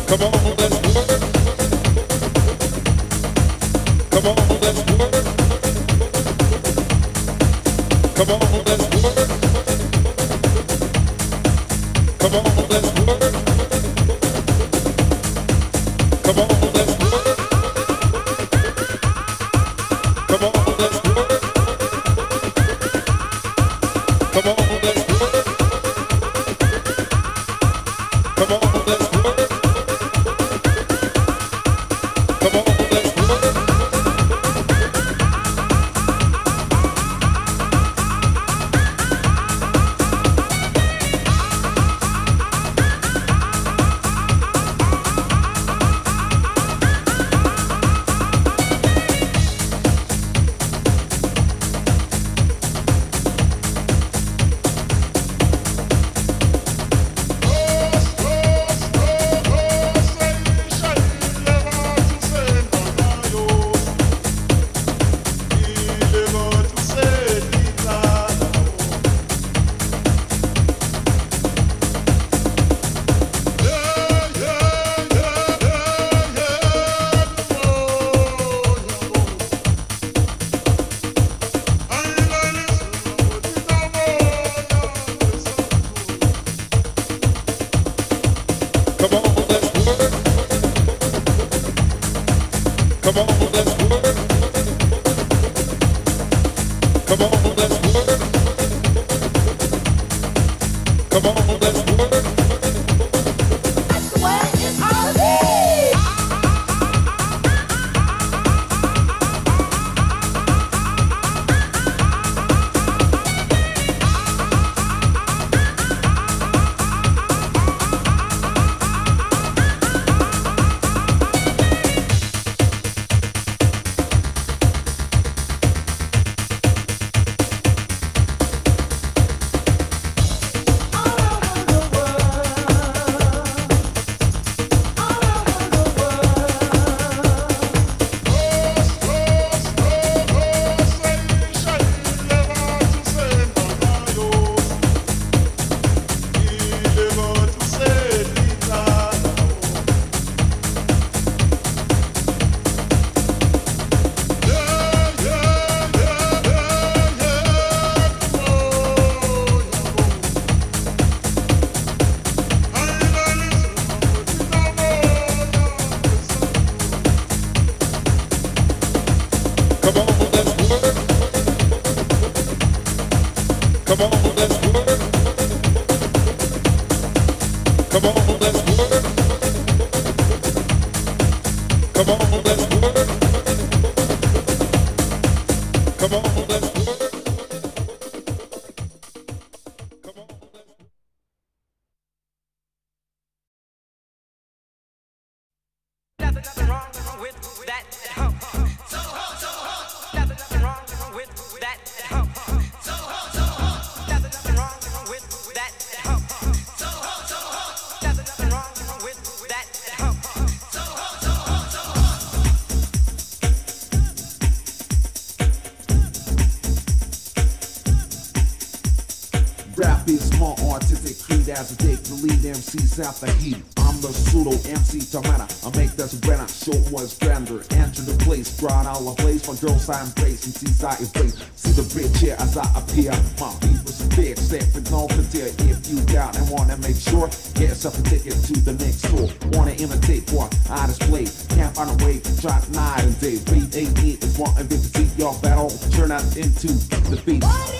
Come on, let's work. Come on, let's work. Come on, let's work. Come on, let's work. Come on, let's work. Come on, let's work. Come on, let's work. Come on, let's work. Come on, let's work. Come on, let's work. Come on, let's work. Come on, let's work. That's the way it ought to be. Come on, let's work. Come on, let's work. Come on, let's work. Come on, let's work. Come on, let's work. Come on, let's work. Nothing wrong with that hump. Nothing wrong with that hump. Nothing wrong with that hump. Nothing wrong with that hump. Rap is my artistic creed as I take the lead MCs out the heat. I'm the pseudo MC Tamara. I make this better, show what's grander. Enter the place, brought all the place. My girls I embrace and sees I embrace. See the bitch here as I appear. My people's big, stepping off the tier. If you doubt and wanna make sure, get yourself a ticket to the next store. Wanna imitate what I display. Can't find a way to try night and day. Beat 88 is what I'm going to see your battle. Turn out into the beat.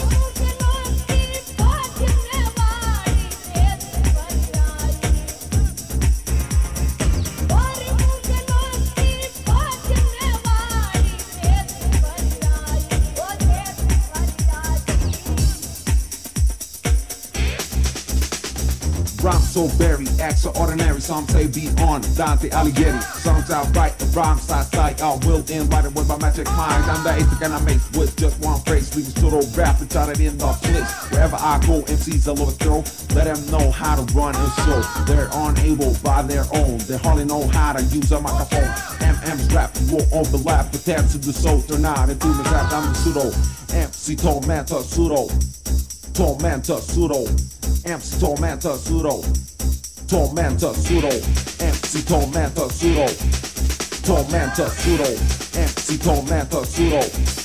Rhyme so very extraordinary, some say beyond Dante Alighieri. Sounds out right, the rhyme side, I will invite it with my magic mind. I'm the eighth and I make with just one phrase. Leave a sort of rap and try it in the place. Wherever I go, MCs all over the throw. Let them know how to run a show. They're unable by their own. They hardly know how to use a microphone. MM's rap will overlap, but that's to the soul. Turn out and do my rap, I'm the pseudo. MC Tormentor pseudo. Tormentor pseudo. MC Tormentor pseudo. Tormenta pseudo, MC Tormenta pseudo, Tormenta pseudo, MC Tormenta pseudo.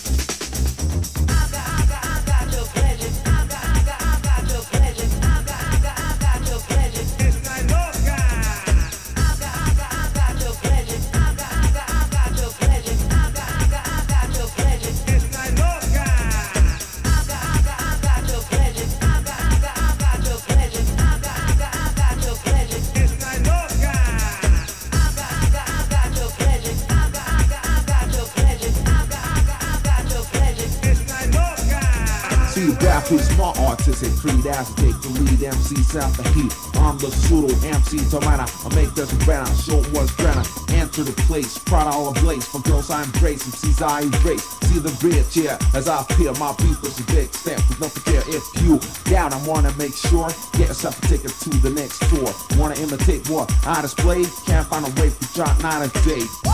Rap is my artistic creed as I take the lead, MCs out the heat. I'm the pseudo MC Tormenta. I make this better, show what's better. Enter the place, proud all ablaze. From girls I embrace, MCs I erase. See the bridge here as I appear. My people's a big step with nothing care. If you doubt, I wanna make sure. Get yourself a ticket to the next tour. Wanna imitate what I display? Can't find a way for John 9 a day.